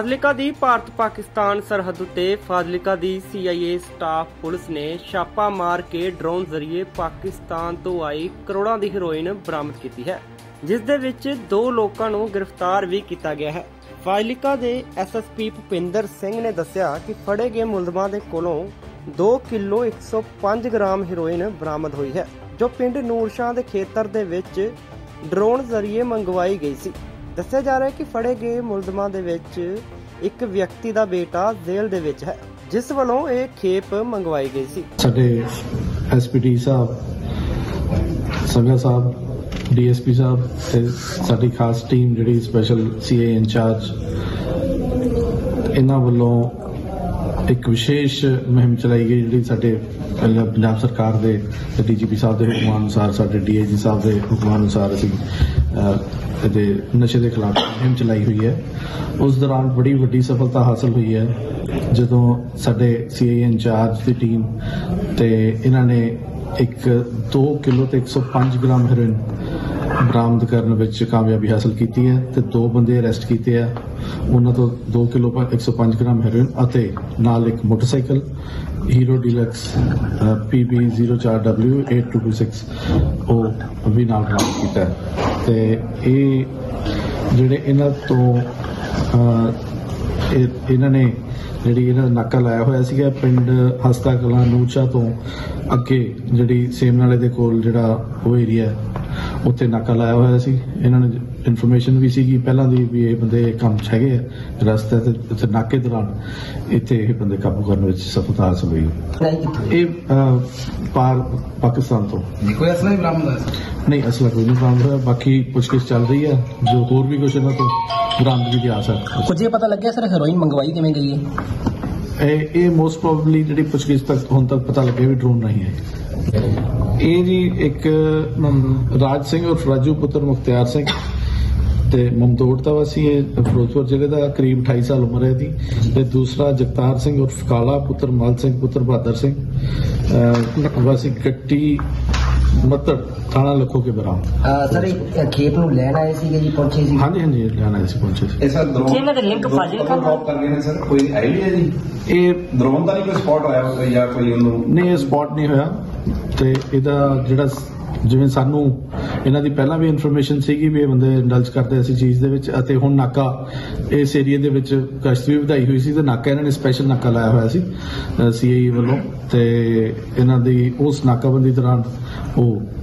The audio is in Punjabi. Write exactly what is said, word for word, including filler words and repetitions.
ਫਾਜ਼ਿਲਕਾ ਦੀ ਭਾਰਤ ਪਾਕਿਸਤਾਨ ਸਰਹੱਦ ਉੱਤੇ ਫਾਜ਼ਿਲਕਾ ਦੀ C I A staff police ਨੇ ਛਾਪਾ ਮਾਰ ਕੇ ਡਰੋਨ ਜ਼ਰੀਏ ਪਾਕਿਸਤਾਨ ਤੋਂ ਆਈ ਕਰੋੜਾਂ ਦੀ ਹੈਰੋਇਨ ਬਰਾਮਦ ਕੀਤੀ ਹੈ, ਜਿਸ ਦੇ ਵਿੱਚ ਦੋ ਲੋਕਾਂ ਨੂੰ ਗ੍ਰਿਫਤਾਰ ਵੀ ਕੀਤਾ ਗਿਆ ਹੈ। ਫਾਜ਼ਿਲਕਾ ਦੇ S S P Bhupinder Singh ਨੇ ਦੱਸਿਆ ਕਿ ਫੜੇ ਗਏ ਮੁਲਜ਼ਮਾਂ ਦੇ ਕੋਲੋਂ ਦੋ ਕਿਲੋ ਇੱਕ ਸੌ ਪੰਜ ਗ੍ਰਾਮ ਹੈਰੋਇਨ ਬਰਾਮਦ ਹੋਈ ਹੈ, ਜੋ ਪਿੰਡ ਨੂਰਸ਼ਾਹ ਦੇ ਖੇਤਰ ਦੇ ਵਿੱਚ ਡਰੋਨ ਜ਼ਰੀਏ ਮੰਗਵਾਈ ਗਈ ਸੀ। ਦੱਸਿਆ ਜਾ ਰਿਹਾ ਹੈ ਕਿ ਫੜੇ ਗਏ ਮੁਲਜ਼ਮਾਂ ਦੇ ਵਿੱਚ ਇੱਕ ਵਿਅਕਤੀ ਦਾ ਬੇਟਾ ਜੇਲ੍ਹ ਦੇ ਵਿੱਚ ਹੈ, ਜਿਸ ਵੱਲੋਂ ਇਹ ਖੇਪ ਮੰਗਵਾਈ ਗਈ ਸੀ। ਸਾਡੇ ਐਸ ਪੀ ਡੀ ਸਾਹਿਬ, ਸੰਘਾ ਸਾਹਿਬ, ਡੀ ਐਸ ਪੀ ਸਾਹਿਬ ਤੇ ਸਾਡੀ ਖਾਸ ਟੀਮ ਜਿਹੜੀ ਸਪੈਸ਼ਲ ਸੀ ਏ ਇੰਚਾਰਜ, ਇਹਨਾਂ ਵੱਲੋਂ ਇੱਕ ਵਿਸ਼ੇਸ਼ ਮੁਹਿੰਮ ਚਲਾਈ ਗਈ ਜਿਹੜੀ ਸਾਡੇ ਪੰਜਾਬ ਸਰਕਾਰ ਦੇ ਡੀ ਜੀ ਪੀ ਸਾਹਿਬ ਦੇ ਹੁਕਮਾਂ ਅਨੁਸਾਰ, ਸਾਡੇ ਡੀ ਆਈ ਜੀ ਸਾਹਿਬ ਦੇ ਹੁਕਮਾਂ ਅਨੁਸਾਰ ਅਸੀਂ ਤੇ ਨਸ਼ੇ ਦੇ ਖਿਲਾਫ ਮੁਹਿੰਮ ਚਲਾਈ ਹੋਈ ਹੈ। ਉਸ ਦੌਰਾਨ ਬੜੀ ਵੱਡੀ ਸਫਲਤਾ ਹਾਸਲ ਹੋਈ ਹੈ, ਜਦੋਂ ਸਾਡੇ ਸੀ ਆਈ ਇੰਚਾਰਜ ਦੀ ਟੀਮ ਤੇ ਇਹਨਾਂ ਨੇ ਇੱਕ ਦੋ ਕਿਲੋ ਤੇ ਇੱਕ ਸੌ ਪੰਜ ਗ੍ਰਾਮ ਹੈਰੋਇਨ ਬਰਾਮਦ ਕਰਨ ਵਿੱਚ ਕਾਮਯਾਬੀ ਹਾਸਲ ਕੀਤੀ ਹੈ ਤੇ ਦੋ ਬੰਦੇ ਅਰੈਸਟ ਕੀਤੇ ਆ। ਉਹਨਾਂ ਤੋਂ ਦੋ ਕਿਲੋ ਇੱਕ ਸੌ ਪੰਜ ਗ੍ਰਾਮ ਹੈਰੋਇਨ ਅਤੇ ਨਾਲ ਇੱਕ motorcycle Hero Deluxe P B zero ਚਾਰ ਡਬਲਿਊ ਅੱਠ ਦੋ ਦੋ ਛੇ ਉਹ ਵੀ ਨਾਲ ਬਰਾਮਦ ਕੀਤਾ ਤੇ ਇਹ ਜਿਹੜੇ ਇਹਨਾਂ ਤੋਂ ਇਹਨਾਂ ਨੇ ਜਿਹੜੀ ਇਹਨਾਂ ਦਾ ਨਾਕਾ ਲਾਇਆ ਹੋਇਆ ਸੀਗਾ ਪਿੰਡ ਹਸਤਾ ਕਲਾਂ ਨੂਰਸ਼ਾਹ ਤੋਂ ਅੱਗੇ, ਜਿਹੜੀ ਸੇਮ ਨਾਲੇ ਦੇ ਕੋਲ ਜਿਹੜਾ ਉਹ ਏਰੀਆ ਉੱਥੇ ਨਾਕਾ ਲਾਇਆ ਹੋਇਆ ਸੀ। ਇਹਨਾਂ ਨੇ ਇਨਫੋਰਮੇਸ਼ਨ ਵੀ ਸੀਗੀ ਪਹਿਲਾਂ ਦੀ ਵੀ ਇਹ ਬੰਦੇ ਕੰਮ 'ਚ ਹੈਗੇ ਆ ਰਸਤੇ ਤੇ, ਉੱਥੇ ਨਾਕੇ ਦੌਰਾਨ ਇੱਥੇ ਇਹ ਬੰਦੇ ਕਾਬੂ ਕਰਨ ਵਿੱਚ ਸਫਲਤਾ ਹਾਸਲ ਹੋਈ। ਇਹ ਪਾਰ ਪਾਕਿਸਤਾਨ ਤੋਂ ਕੋਈ ਅਸਲਾ ਹੀ ਬਰਾਮਦ ਹੋਇਆ? ਨਹੀਂ, ਅਸਲਾ ਕੋਈ ਨਹੀਂ ਬਰਾਮਦ ਹੋਇਆ। ਬਾਕੀ ਪੁੱਛਗਿੱਛ ਚੱਲ ਰਹੀ ਹੈ, ਜੋ ਹੋਰ ਵੀ ਕੁਛ ਇਹਨਾਂ ਤੋਂ ਬਰਾਮਦਗੀ ਦੀ ਆਸ ਹੈ। ਕੁਝ ਇਹ ਪਤਾ ਲੱਗਿਆ ਸਰ ਹੈਰੋਇਨ ਮੰਗਵਾਈ ਕਿਵੇਂ ਗਈ ਹੈ? ਇਹ ਇਹ ਮੋਸਟ ਪ੍ਰੋਬਬਲੀ ਜਿਹੜੀ ਪੁੱਛਗਿੱਛ ਤੱਕ ਹੁਣ ਤੱਕ ਪਤਾ ਲੱਗਿਆ ਵੀ ਡਰੋਨ ਨਹੀਂ ਹੈ। ਇਹ ਜੀ ਇੱਕ ਰਾਜ ਸਿੰਘ ਔਰ ਰਾਜੂ ਪੁੱਤਰ ਮੁਖਤਿਆਰ ਸਿੰਘ ਤੇ ਮਮਦੋੜ ਦਾ ਵਾਸੀ ਹੈ, ਫਿਰੋਜ਼ਪੁਰ ਜ਼ਿਲ੍ਹੇ ਦਾ, ਕਰੀਬ ਅਠਾਈ ਸਾਲ ਉਮਰ ਹੈ ਇਹਦੀ। ਤੇ ਦੂਸਰਾ ਜਗਤਾਰ ਸਿੰਘ ਉਰਫ ਕਾਲਾ ਪੁੱਤਰ ਮਲ ਸਿੰਘ ਪੁੱਤਰ ਬਹਾਦਰ ਸਿੰਘ ਵਾਸੀ ਗੱਟੀ ਮੱਤੜ ਥਾਣਾ ਲੱਖੋ ਕੇ ਬਰਾਮ। ਸਰ ਇਹ ਖੇਪ ਨੂੰ ਲੈਣ ਆਏ ਸੀਗੇ ਜੀ, ਪਹੁੰਚੇ ਸੀ? ਹਾਂਜੀ ਹਾਂਜੀ ਲੈਣ ਆਏ ਸੀ, ਪਹੁੰਚੇ ਸੀ। ਇਹ ਸਰ ਡਰੋਨ ਇਹਨਾਂ ਦੇ ਲਿੰਕ ਫਾਜ਼ਿਲਕਾ ਡ੍ਰੌਪ ਕਰ ਗਏ ਨੇ ਸਰ, ਕੋਈ ਆਈਡੀਆ ਜੀ ਇਹ ਡਰੋਨ ਦਾ ਨਹੀਂ ਕੋਈ ਸਪੌਟ ਹੋਇਆ ਹੋਵੇ ਜਾਂ ਕੋਈ ਉਹਨੂੰ? ਨਹੀਂ, ਇਹ ਸਪੌਟ ਨਹੀਂ ਹੋਇਆ ਤੇ ਇਹਦਾ ਜਿਹੜਾ ਜਿਵੇਂ ਸਾਨੂੰ ਇਹਨਾਂ ਦੀ ਪਹਿਲਾਂ ਵੀ ਇਨਫੋਰਮੇਸ਼ਨ ਸੀਗੀ ਵੀ ਇਹ ਬੰਦੇ ਇੰਡਲਜ ਕਰਦੇ ਅਸੀਂ ਚੀਜ਼ ਦੇ ਵਿੱਚ, ਅਤੇ ਹੁਣ ਨਾਕਾ ਇਸ ਏਰੀਆ ਦੇ ਵਿੱਚ ਗਸ਼ਤ ਵੀ ਵਧਾਈ ਹੋਈ ਸੀ ਤੇ ਨਾਕਾ ਇਹਨਾਂ ਨੇ ਸਪੈਸ਼ਲ ਨਾਕਾ ਲਾਇਆ ਹੋਇਆ ਸੀ ਸੀ ਆਈ ਵੱਲੋਂ, ਤੇ ਇਹਨਾਂ ਦੀ ਉਸ ਨਾਕਾਬੰਦੀ ਦੌਰਾਨ ਉਹ